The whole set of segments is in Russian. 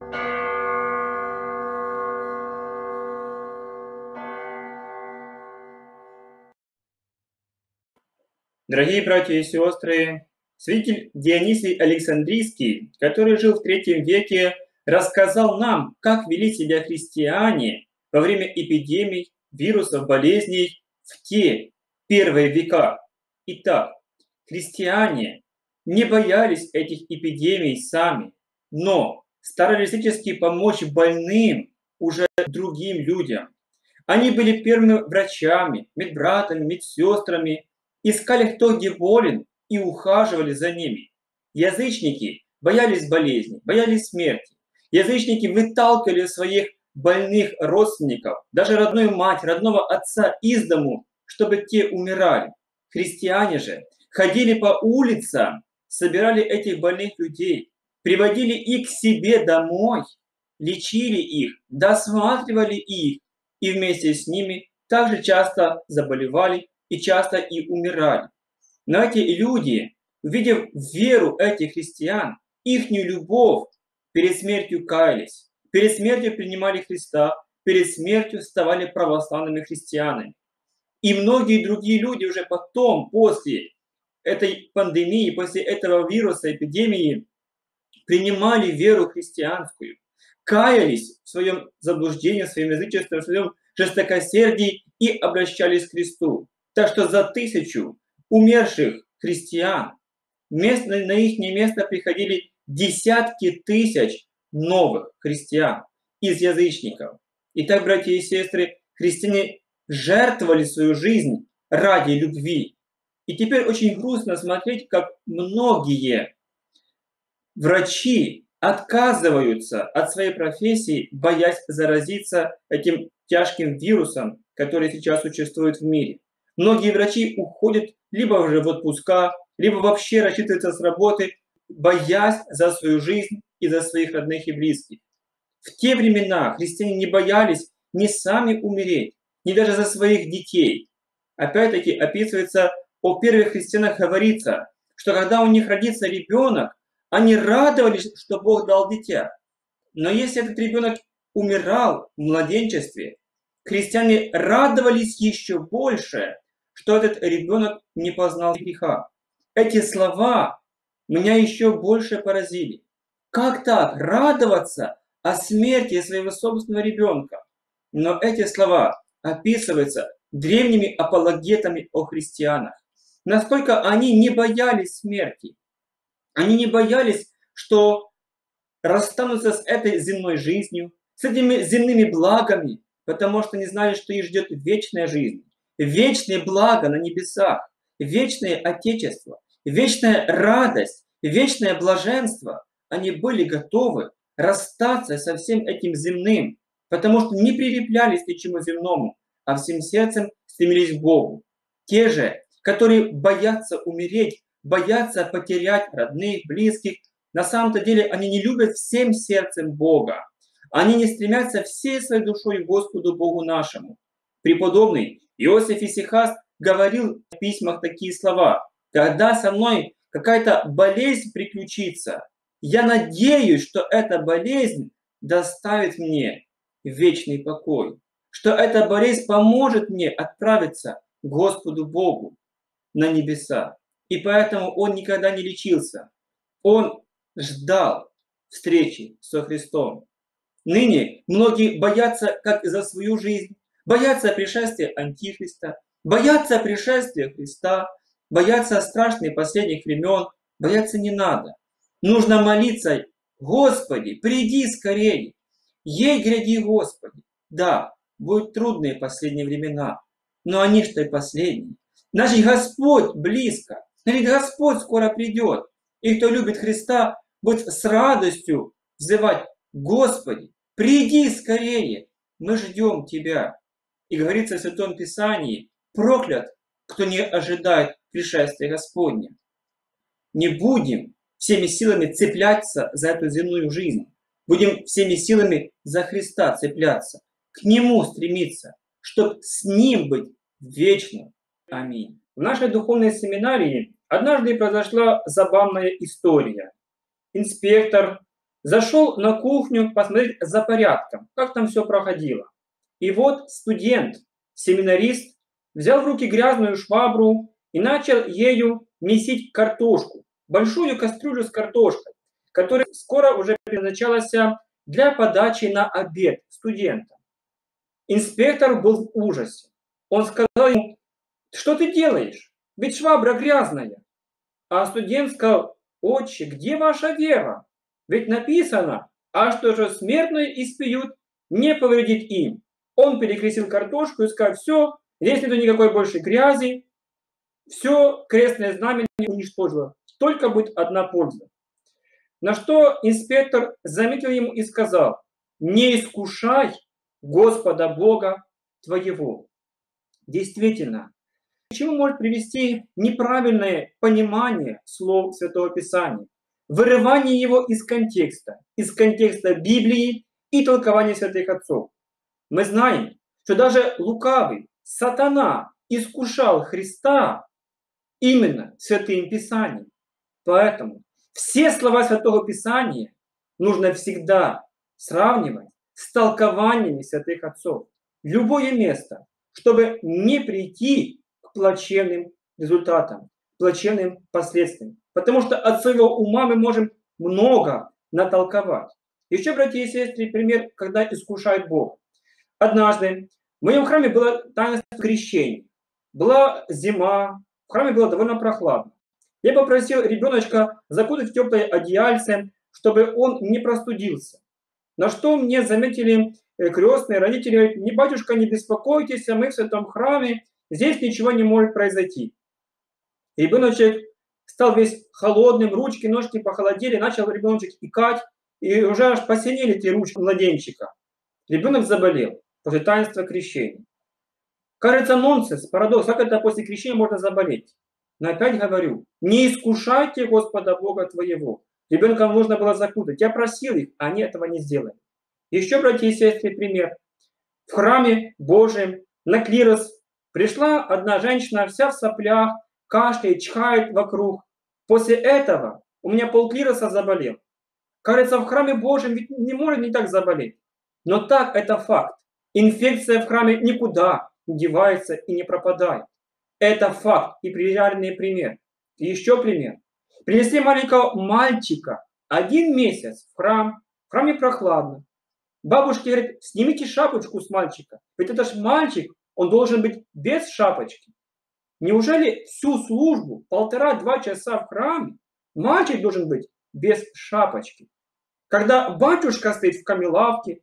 Дорогие братья и сестры, святитель Дионисий Александрийский, который жил в III веке, рассказал нам, как вели себя христиане во время эпидемий, вирусов, болезней в те первые века. Итак, христиане не боялись этих эпидемий сами, но старались всячески помочь больным уже другим людям. Они были первыми врачами, медбратами, медсестрами, искали, кто где болен, и ухаживали за ними. Язычники боялись болезни, боялись смерти. Язычники выталкивали своих больных родственников, даже родную мать, родного отца из дому, чтобы те умирали. Христиане же ходили по улицам, собирали этих больных людей, приводили их к себе домой, лечили их, досматривали их, и вместе с ними также часто заболевали и часто и умирали. Но эти люди, увидев веру этих христиан, ихнюю любовь, перед смертью каялись, перед смертью принимали Христа, перед смертью ставали православными христианами. И многие другие люди уже потом, после этой пандемии, после этого вируса, эпидемии, принимали веру христианскую, каялись в своем заблуждении, в своем язычестве, в своем жестокосердии и обращались к Христу. Так что за 1000 умерших христиан на их место приходили десятки тысяч новых христиан из язычников. Итак, братья и сестры, христиане жертвовали свою жизнь ради любви. И теперь очень грустно смотреть, как многие врачи отказываются от своей профессии, боясь заразиться этим тяжким вирусом, который сейчас существует в мире. Многие врачи уходят либо уже в отпуска, либо вообще рассчитываются с работы, боясь за свою жизнь и за своих родных и близких. В те времена христиане не боялись ни сами умереть, ни даже за своих детей. Опять-таки описывается, о первых христианах говорится, что когда у них родится ребенок, они радовались, что Бог дал дитя. Но если этот ребенок умирал в младенчестве, христиане радовались еще больше, что этот ребенок не познал греха. Эти слова меня еще больше поразили. Как так радоваться о смерти своего собственного ребенка? Но эти слова описываются древними апологетами о христианах. Насколько они не боялись смерти. Они не боялись, что расстанутся с этой земной жизнью, с этими земными благами, потому что не знали, что их ждет вечная жизнь, вечные блага на небесах, вечное Отечество, вечная радость, вечное блаженство. Они были готовы расстаться со всем этим земным, потому что не прилеплялись к ничему земному, а всем сердцем стремились к Богу. Те же, которые боятся умереть, боятся потерять родных, близких, на самом-то деле они не любят всем сердцем Бога. Они не стремятся всей своей душой к Господу Богу нашему. Преподобный Иосиф Исихаст говорил в письмах такие слова: «Когда со мной какая-то болезнь приключится, я надеюсь, что эта болезнь доставит мне вечный покой, что эта болезнь поможет мне отправиться к Господу Богу на небеса». И поэтому он никогда не лечился. Он ждал встречи со Христом. Ныне многие боятся как за свою жизнь, боятся пришествия Антихриста, боятся пришествия Христа, боятся страшных последних времен, бояться не надо. Нужно молиться: Господи, приди скорее, ей гряди, Господи. Да, будут трудные последние времена, но они что и последние. Значит, Господь близко, значит, Господь скоро придет. И кто любит Христа, будет с радостью взывать: Господи, приди скорее, мы ждем Тебя. И говорится в Святом Писании: проклят, кто не ожидает пришествия Господня. Не будем всеми силами цепляться за эту земную жизнь. Будем всеми силами за Христа цепляться, к Нему стремиться, чтобы с Ним быть вечно. Аминь. В нашей духовной семинарии однажды произошла забавная история. Инспектор Зашел на кухню посмотреть за порядком, как там все проходило. И вот студент, семинарист, взял в руки грязную швабру и начал ею месить картошку, большую кастрюлю с картошкой, которая скоро уже предназначалась для подачи на обед студентам. Инспектор был в ужасе. Он сказал ему: что ты делаешь? Ведь швабра грязная. А студент сказал: отче, где ваша вера? Ведь написано: а что же смертные испьют, не повредит им. Он перекрестил картошку и сказал: все, здесь нету никакой больше грязи, все крестное знамя уничтожило, только будет одна польза. На что инспектор заметил ему и сказал: не искушай Господа Бога твоего. Действительно, к чему может привести неправильное понимание слов Святого Писания, вырывание его из контекста Библии и толкования святых отцов. Мы знаем, что даже лукавый, сатана, искушал Христа именно Святым Писанием. Поэтому все слова Святого Писания нужно всегда сравнивать с толкованиями святых отцов. Любое место, чтобы не прийти к плачевным результатам, плачевным последствиям. Потому что от своего ума мы можем много натолковать. Еще, братья и сестры, пример, когда искушает Бог. Однажды в моем храме было таинство крещения. Была зима, в храме было довольно прохладно. Я попросил ребеночка закутать в теплое одеяльце, чтобы он не простудился. На что мне заметили крестные родители: говорят: не, батюшка, не беспокойтесь, мы в святом храме, здесь ничего не может произойти. Ребеночек стал весь холодным, ручки, ножки похолодели, начал ребеночек икать, и уже аж посинели эти ручки младенчика. Ребенок заболел после таинства крещения. Кажется, нонсенс, парадокс, как это после крещения можно заболеть? Но опять говорю, не искушайте Господа Бога твоего. Ребенка нужно было закутать. Я просил их, а они этого не сделали. Еще, братья и сестры, пример. В храме Божьем на клирос пришла одна женщина, вся в соплях, кашляет, чихает вокруг. После этого у меня полклироса заболел. Кажется, в храме Божьем ведь не может не так заболеть. Но так это факт. Инфекция в храме никуда не девается и не пропадает. Это факт и реальный пример. И еще пример. Принесли маленького мальчика 1 месяц в храм. В храме прохладно. Бабушки говорят: снимите шапочку с мальчика. Ведь это ж мальчик, он должен быть без шапочки. Неужели всю службу, 1,5-2 часа в храме, мальчик должен быть без шапочки? Когда батюшка стоит в камелавке,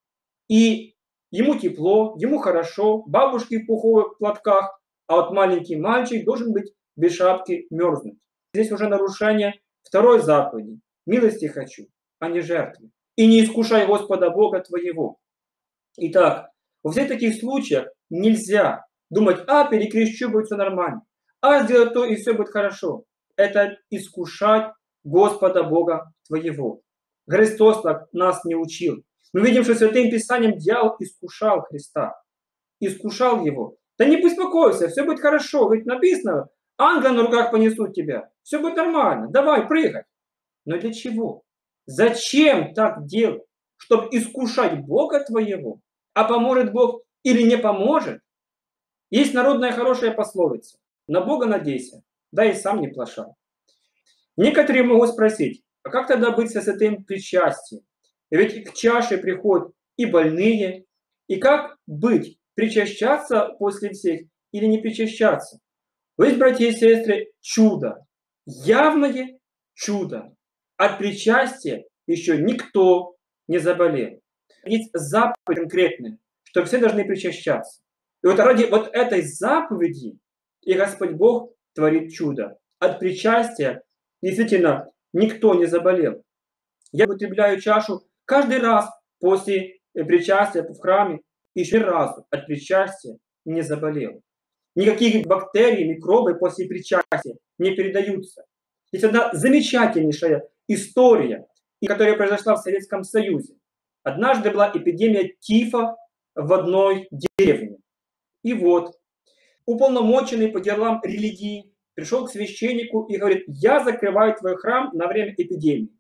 и ему тепло, ему хорошо, бабушки в пуховых платках, а вот маленький мальчик должен быть без шапки мерзнуть. Здесь уже нарушение второй заповеди. Милости хочу, а не жертвы. И не искушай Господа Бога твоего. Итак, во всех таких случаях нельзя думать: а, перекрещу, будет все нормально, а, сделать то, и все будет хорошо. Это искушать Господа Бога твоего. Христос нас не учил. Мы видим, что Святым Писанием дьявол искушал Христа. Искушал его. Да не беспокойся, все будет хорошо. Ведь написано: ангелы на руках понесут тебя. Все будет нормально. Давай, прыгай. Но для чего? Зачем так делать? Чтобы искушать Бога твоего? А поможет Бог или не поможет? Есть народная хорошая пословица: на Бога надейся, да и сам не плашай. Некоторые могут спросить: а как тогда быть со святым причастием? Ведь к чаше приходят и больные. И как быть? Причащаться после всех или не причащаться? Ведь, братья и сестры, чудо, явное чудо. От причастия еще никто не заболел. Есть заповедь конкретная, что все должны причащаться. И вот ради вот этой заповеди и Господь Бог творит чудо. От причастия действительно никто не заболел. Я употребляю чашу каждый раз после причастия в храме, и еще ни разу от причастия не заболел. Никаких бактерий, микробы после причастия не передаются. Есть одна замечательнейшая история, которая произошла в Советском Союзе. Однажды была эпидемия тифа в одной деревне. И вот уполномоченный по делам религии пришел к священнику и говорит: я закрываю твой храм на время эпидемии.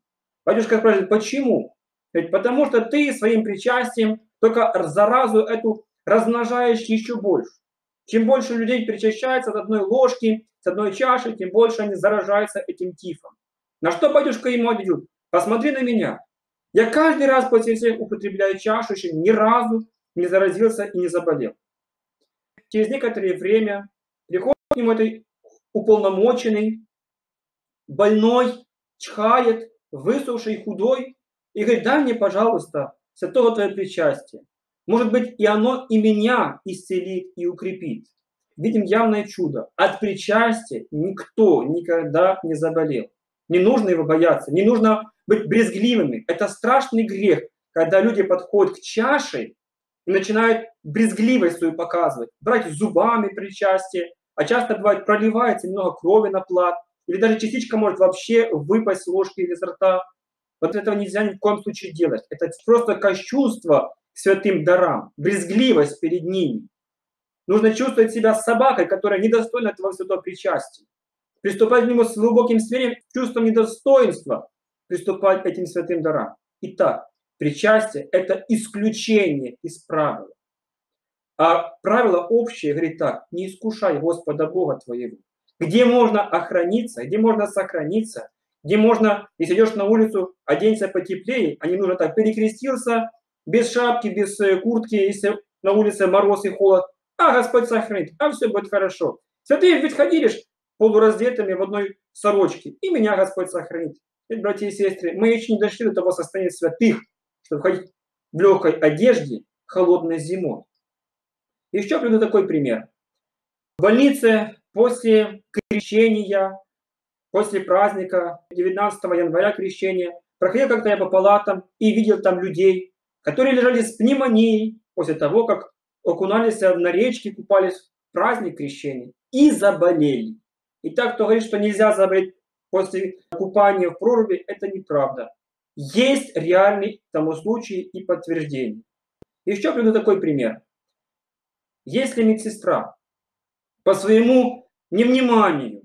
Батюшка спрашивает, почему? Говорит, потому что ты своим причастием только заразу эту размножаешь еще больше. Чем больше людей причащается от одной ложки, с одной чаши, тем больше они заражаются этим тифом. На что батюшка ему ответил, посмотри на меня. Я каждый раз после всех употребляю чашу, еще ни разу не заразился и не заболел. Через некоторое время приходит к нему этот уполномоченный, больной, чхает, высохший, худой, и говорит, дай мне, пожалуйста, святого твое причастие. Может быть, и оно и меня исцелит и укрепит. Видим явное чудо. От причастия никто никогда не заболел. Не нужно его бояться, не нужно быть брезгливыми. Это страшный грех, когда люди подходят к чаше и начинают брезгливость свою показывать, брать зубами причастие, а часто бывает проливается немного крови на плат, или даже частичка может вообще выпасть с ложки или из рта. Вот этого нельзя ни в коем случае делать. Это просто кощунство к святым дарам, брезгливость перед ними. Нужно чувствовать себя собакой, которая недостойна этого святого причастия. Приступать к нему с глубоким смирением, чувством недостоинства, приступать к этим святым дарам. Итак, причастие – это исключение из правила. А правило общее говорит так: не искушай Господа Бога твоего. Где можно охраниться, где можно сохраниться, где можно, если идешь на улицу, оденься потеплее, а не нужно так, перекрестился, без шапки, без куртки, если на улице мороз и холод, а Господь сохранит, а все будет хорошо. Святые ведь ходили полураздетыми в одной сорочке, и меня Господь сохранит. Ведь, братья и сестры, мы еще не дошли до того состояния святых, чтобы ходить в легкой одежде холодной зимой. Еще приведу такой пример. В больнице после крещения, после праздника 19 января крещения, проходил как-то я по палатам и видел там людей, которые лежали с пневмонией после того, как окунались на речке, купались в праздник крещения и заболели. И так, кто говорит, что нельзя заболеть после купания в проруби, это неправда. Есть реальный тому случай и подтверждение. Еще приведу такой пример. Если медсестра по своему невниманию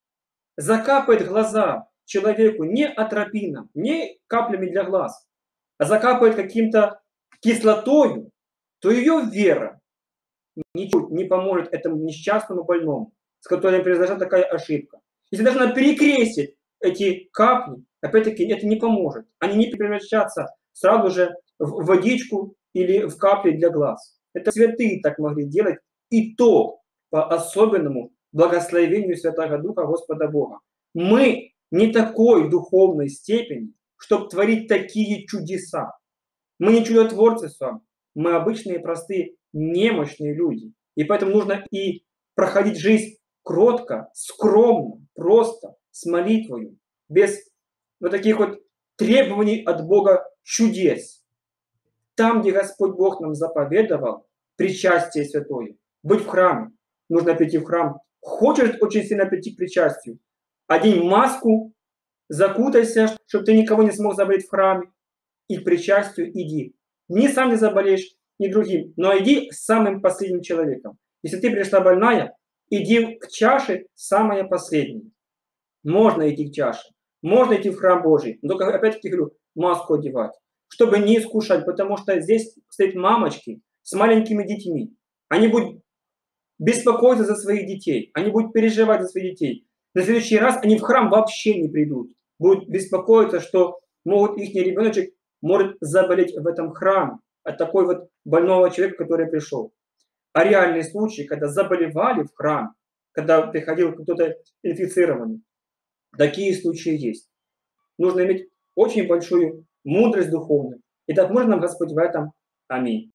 закапает глаза человеку не атропином, не каплями для глаз, а закапает каким-то кислотою, то ее вера ничуть не поможет этому несчастному больному, с которым произошла такая ошибка. Если даже она перекрестит эти капли, опять-таки это не поможет. Они не превращаются сразу же в водичку или в капли для глаз. Это святые так могли делать, и то по особенному благословению Святого Духа Господа Бога. Мы не такой духовной степени, чтобы творить такие чудеса. Мы не чудотворцы с вами, мы обычные, простые, немощные люди. И поэтому нужно и проходить жизнь кротко, скромно, просто, с молитвою, без вот таких вот требований от Бога чудес. Там, где Господь Бог нам заповедовал причастие святое, быть в храме, нужно прийти в храм. Хочешь очень сильно прийти к причастию, одень маску, закутайся, чтобы ты никого не смог заболеть в храме, и к причастию иди. Ни сам не заболеешь, ни другим, но иди с самым последним человеком. Если ты пришла больная, иди к чаше самая последняя. Можно идти к чаше, можно идти в храм Божий, но только опять-таки говорю, маску одевать, чтобы не искушать, потому что здесь стоят мамочки с маленькими детьми. Они будут беспокоиться за своих детей, они будут переживать за своих детей. На следующий раз они в храм вообще не придут. Будут беспокоиться, что могут их ребеночек может заболеть в этом храме от такой вот больного человека, который пришел. А реальные случаи, когда заболевали в храме, когда приходил кто-то инфицированный, такие случаи есть. Нужно иметь очень большую мудрость духовную. И так может нам Господь в этом. Аминь.